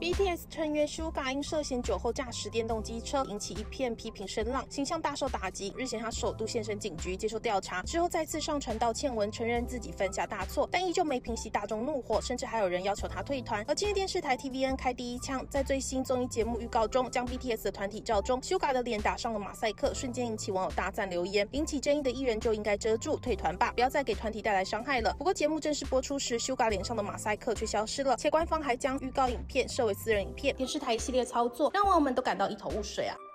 BTS 成员 Suga 因涉嫌酒后驾驶电动机车，引起一片批评声浪，形象大受打击。日前他首度现身警局接受调查，之后再次上传道歉文，承认自己犯下大错，但依旧没平息大众怒火，甚至还有人要求他退团。而今日电视台 TVN 开第一枪，在最新综艺节目预告中，将 BTS 的团体照中 Suga 的脸打上了马赛克，瞬间引起网友大赞留言，引起争议的艺人就应该遮住，退团吧，不要再给团体带来伤害了。不过节目正式播出时 ，Suga 脸上的马赛克却消失了，且官方还将预告影片设为私人影片。电视台一系列操作让网友们都感到一头雾水啊。